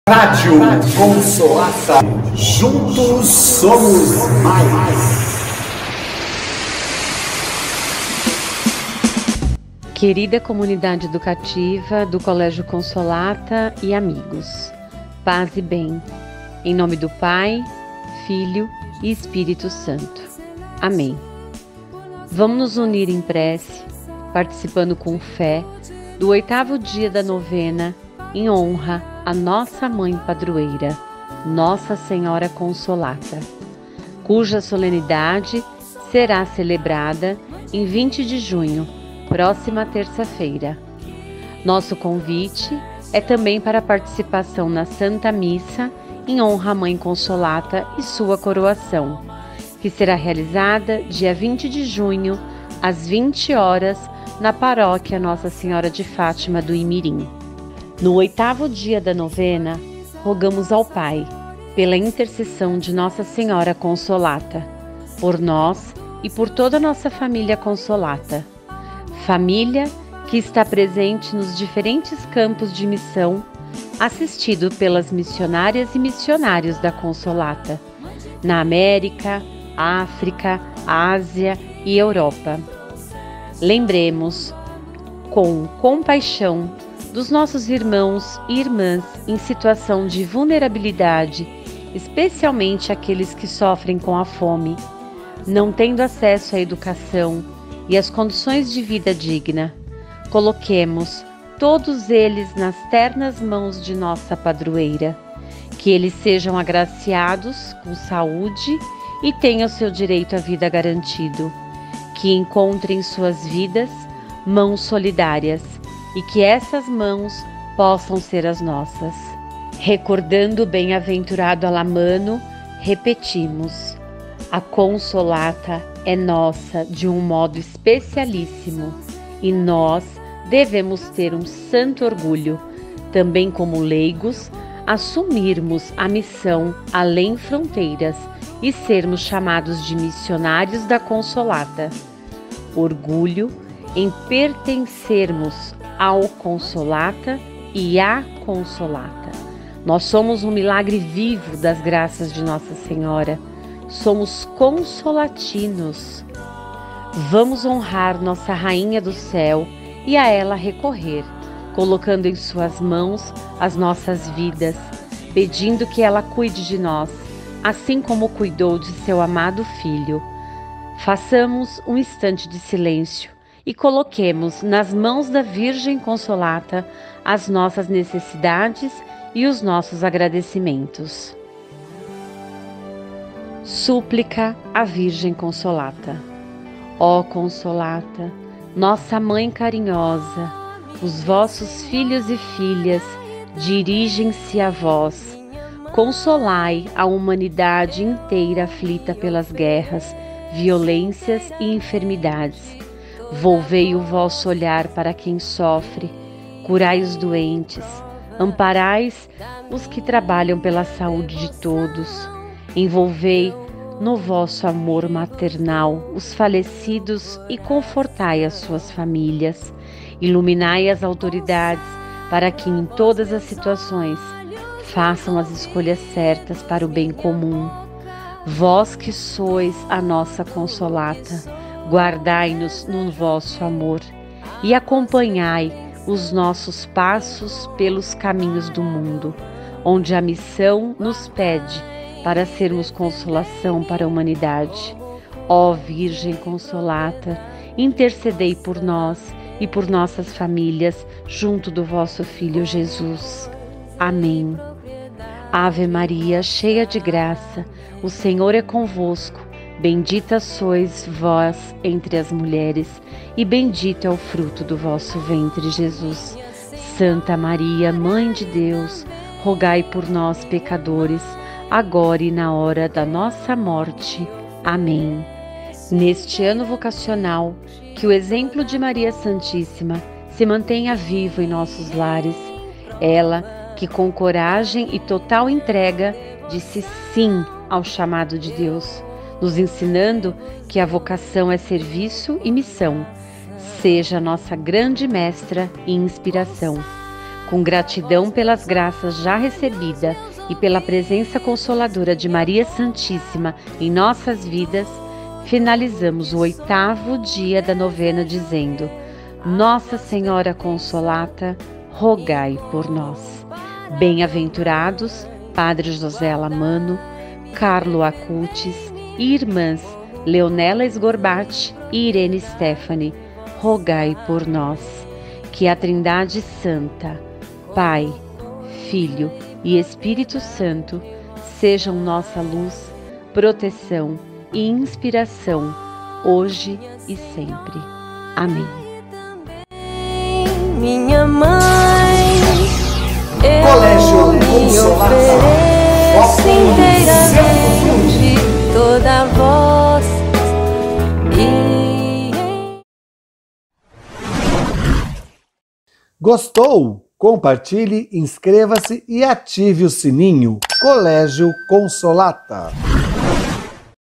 Rádio Consolata. Juntos somos mais. Querida comunidade educativa do Colégio Consolata e amigos, paz e bem, em nome do Pai, Filho e Espírito Santo. Amém. Vamos nos unir em prece, participando com fé do 8º dia da novena em honra à nossa Mãe Padroeira, Nossa Senhora Consolata, cuja solenidade será celebrada em 20 de junho, próxima terça-feira. Nosso convite é também para a participação na Santa Missa em honra à Mãe Consolata e sua coroação, que será realizada dia 20 de junho, às 20 horas, na paróquia Nossa Senhora de Fátima do Imirim. No 8º dia da novena, rogamos ao Pai, pela intercessão de Nossa Senhora Consolata, por nós e por toda a nossa família Consolata. Família que está presente nos diferentes campos de missão, assistido pelas missionárias e missionários da Consolata, na América, África, Ásia e Europa. Lembremos, com compaixão, dos nossos irmãos e irmãs em situação de vulnerabilidade, especialmente aqueles que sofrem com a fome, não tendo acesso à educação e às condições de vida digna. Coloquemos todos eles nas ternas mãos de nossa padroeira, que eles sejam agraciados com saúde e tenham seu direito à vida garantido, que encontrem em suas vidas mãos solidárias, e que essas mãos possam ser as nossas. Recordando o bem-aventurado Alamano, repetimos: a Consolata é nossa de um modo especialíssimo e nós devemos ter um santo orgulho, também como leigos, assumirmos a missão além fronteiras e sermos chamados de missionários da Consolata. Orgulho em pertencermos ao Consolata e à Consolata. Nós somos um milagre vivo das graças de Nossa Senhora. Somos consolatinos. Vamos honrar nossa Rainha do Céu e a ela recorrer, colocando em suas mãos as nossas vidas, pedindo que ela cuide de nós, assim como cuidou de seu amado Filho. Façamos um instante de silêncio e coloquemos nas mãos da Virgem Consolata as nossas necessidades e os nossos agradecimentos. Súplica à Virgem Consolata. Ó Consolata, nossa Mãe carinhosa, os vossos filhos e filhas dirigem-se a vós. Consolai a humanidade inteira aflita pelas guerras, violências e enfermidades. Volvei o vosso olhar para quem sofre, curai os doentes, amparais os que trabalham pela saúde de todos, envolvei no vosso amor maternal os falecidos e confortai as suas famílias, iluminai as autoridades para que em todas as situações façam as escolhas certas para o bem comum. Vós que sois a nossa Consolata, guardai-nos no vosso amor e acompanhai os nossos passos pelos caminhos do mundo, onde a missão nos pede para sermos consolação para a humanidade. Ó Virgem Consolata, intercedei por nós e por nossas famílias junto do vosso Filho Jesus. Amém. Ave Maria, cheia de graça, o Senhor é convosco. Bendita sois vós entre as mulheres, e bendito é o fruto do vosso ventre, Jesus. Santa Maria, Mãe de Deus, rogai por nós, pecadores, agora e na hora da nossa morte. Amém. Neste ano vocacional, que o exemplo de Maria Santíssima se mantenha vivo em nossos lares. Ela, que com coragem e total entrega, disse sim ao chamado de Deus, nos ensinando que a vocação é serviço e missão. Seja nossa grande mestra e inspiração. Com gratidão pelas graças já recebidas e pela presença consoladora de Maria Santíssima em nossas vidas, finalizamos o 8º dia da novena dizendo: Nossa Senhora Consolata, rogai por nós. Bem-aventurados Padre José Alamano, Carlo Acutis e irmãs Leonela Sgorbati e Irene Stefani, rogai por nós. Que a Trindade Santa, Pai, Filho e Espírito Santo sejam nossa luz, proteção e inspiração, hoje e sempre. Amém. Minha mãe, Colégio Consolata, ofereço inteiramente toda a voz e... Gostou? Compartilhe, inscreva-se e ative o sininho. Colégio Consolata.